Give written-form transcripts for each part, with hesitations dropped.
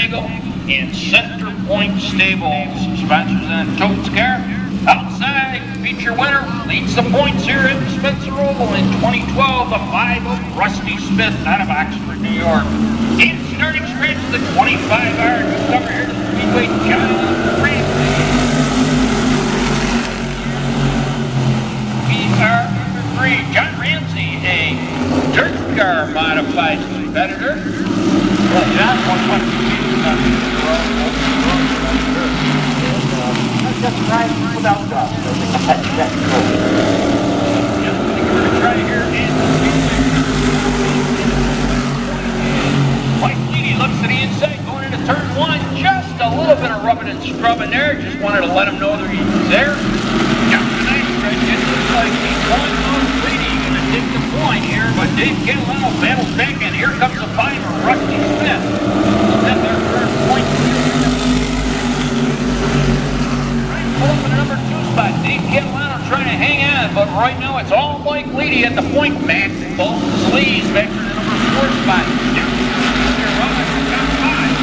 Winnebago and Center Point Stables, sponsors on Toad's car. Outside, feature winner leads the points here at the Spencer Oval in 2012, the 5 of Rusty Smith out of Oxford, New York. And starting stretch, the 25-iron newcomer here to the Speedway, John Ramsey. PR number 3, John Ramsey, a dirt car modified competitor. Well, John, 1.2 just right without dust. I think that's cool. Yeah, I think we're going to try here and Mike Leedy looks to the inside going into turn 1. Just a little bit of rubbing and scrubbing there. Just wanted to let him know that he's there. Got the nice stretch. It looks like he's going on Leedy. Going to take the point here, but Dave Catalano battles back, and here comes the 5er, Rusty Smith. Smith there for point. Pull up in the number 2 spot. Dave Catalano trying to hang on, but right now it's all Mike Leedy at the point. Max both sleeves back to the number 4 spot. Top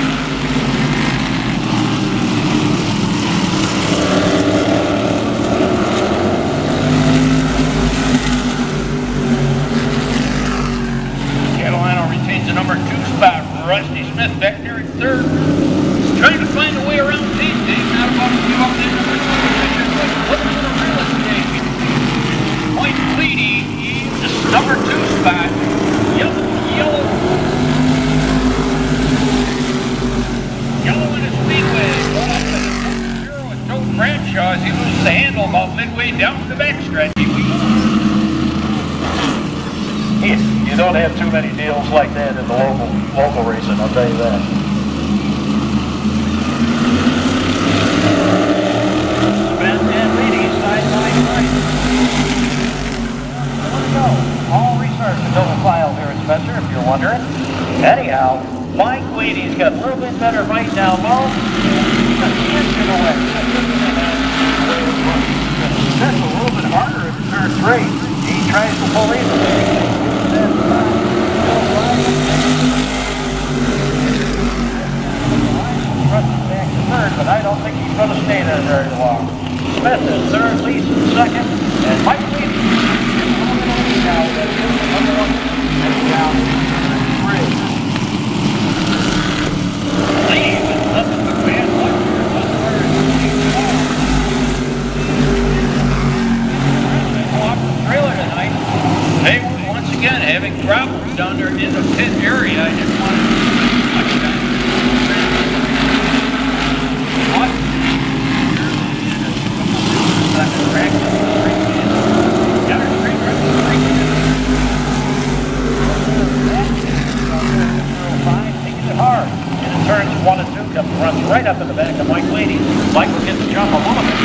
5. Catalano retains the number 2 spot. Rusty Smith back there at 3rd. He's trying to find a way around Dave. Dave not about to give up that number 2 position, but looking for the real estate. Mike Leedy, he's number 2 spot. Yellow in his Speedway. Going up to the 0 with Joe Bradshaw as he loses the handle about midway down the backstretch. You don't have too many deals like that in the local racing, I'll tell you that. Smith and Leedy side by side. There we go. All research is on the file here at Spencer, if you're wondering. Anyhow, Mike Leedy's got a little bit better right down low. Just inching away. That's a little bit harder in turn 3. He tries to pull in. Back to 3rd, but I don't think he's going to stay there very long. Smith is 3rd, Lee's in 2nd, and Mike Leedy is a little bit of a lead now. That's number 1 and down 3. Lee with nothing but bad luck here. Off the trailer tonight. They were once again having problems down there in the pit area. I didn't want to much time. Turns 1 and 2, runs right up in the back of Mike Leedy. Mike will get the jump a little bit.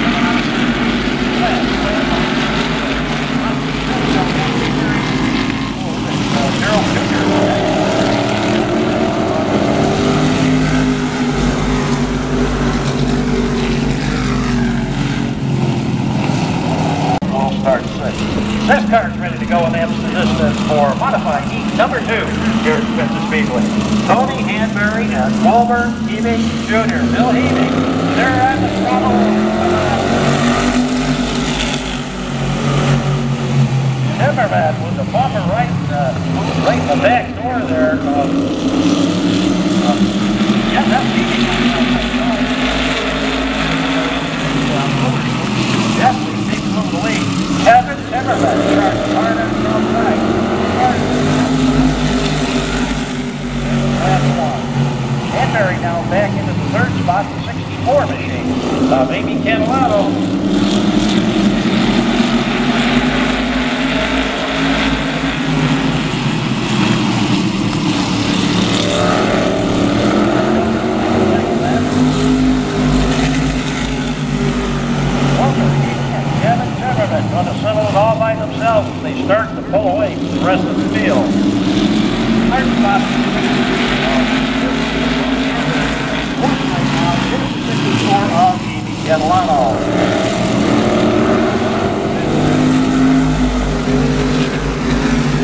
We'll start 6. This car's ready to go in the distance for modified heat number 2 here at Spencer Speedway. Tony Hanbury and Wilbur Heaving Jr. Bill Heaving, they're at the throttle. Timmerman with the bumper right in the back door there. Yeah, that's Heaving. Definitely takes over the lead. Kevin Timmerman starts hard on the outside. Last one. Hanbury now back into the 3rd spot, the 64 machine. Amy Catalano. Kevin Timmerman going to settle it all by themselves as they start to pull away from the rest of the field. 3rd spot. 64 of Amy Catalano.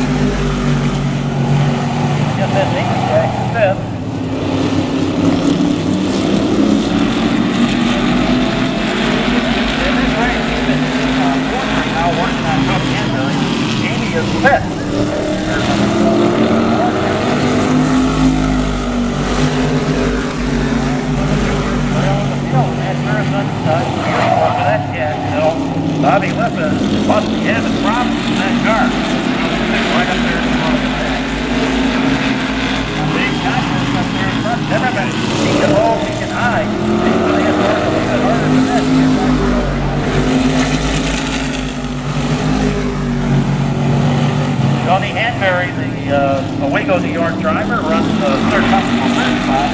Get that Amy back to 5th. is fifth. Bobby Lippa must be having problems in that car. Right up there in front of the back. Big Cosmos up there in front. Everybody, he can low, he can high. He's going to hit hard a little bit harder than that. Johnny Hanbury, the Owego, New York driver, runs the third comfortable third spot.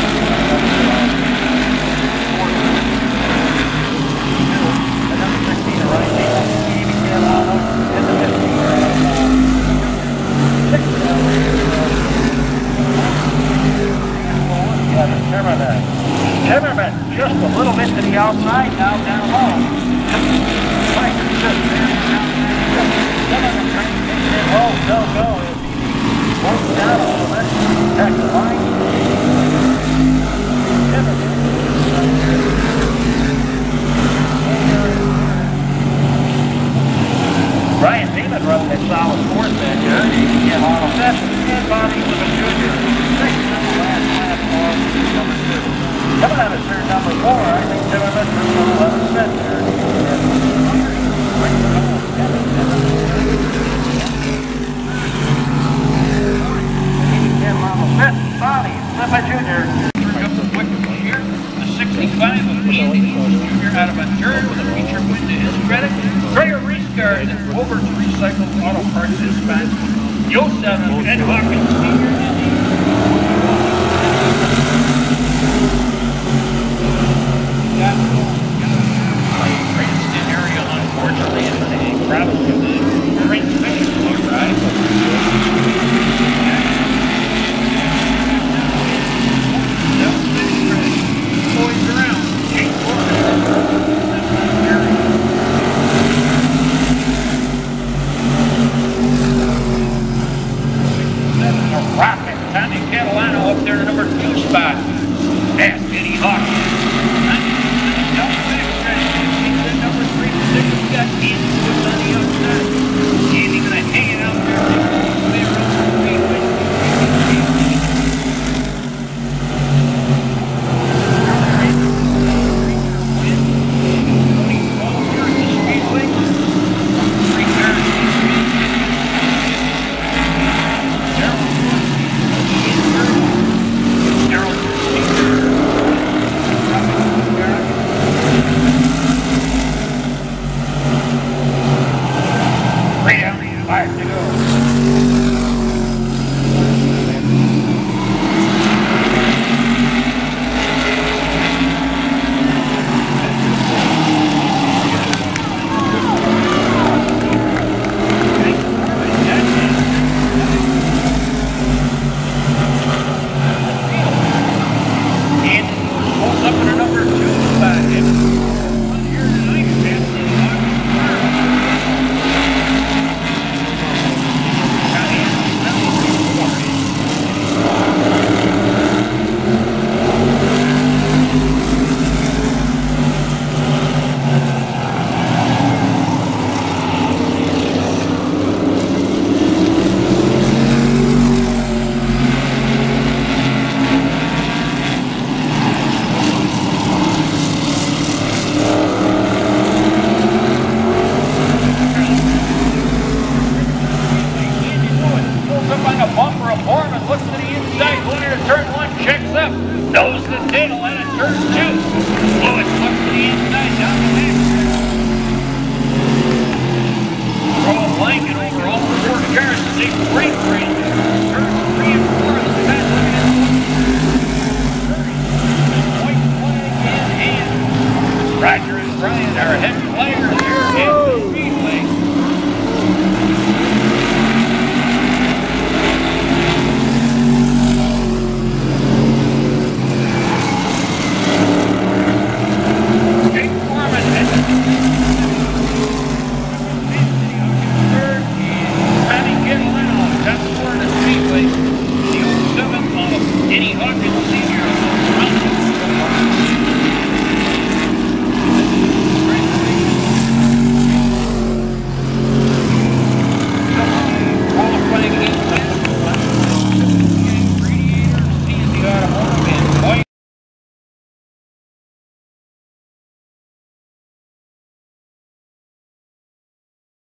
Timmerman, just a little bit to the outside, now down low. Timmerman trying to get in low, go. Pulls down a little bit, back the line. Brian Beeman running that solid fourth that year. Again, Arnold Sessions and Bobby Lippa Jr. Sixth in the last platform, number 2. Coming out of turn number 4, I think Timmerman was a little upset there. Bobby Lippa Jr. Up the wicket here. The 65 of Andy Eames Jr. out of a turn with a feature win to his credit. Trey Reesgard and over to Recycled Auto Parts Dispatch. Yost out of Ed Hawkins Sr. Princeton area, unfortunately, is probably the transmission look right. Boys around. Jake Rocket. Tommy Catalano up there, number 2 spot. That's Eddie Hawkins. Number 3 position. We got Andy Woods on the outside. Andy gonna hang it out there. Nose the tail and a turn 2. Lewis looks to the inside down the back. Throw a blanket over all the 4 cars as they break.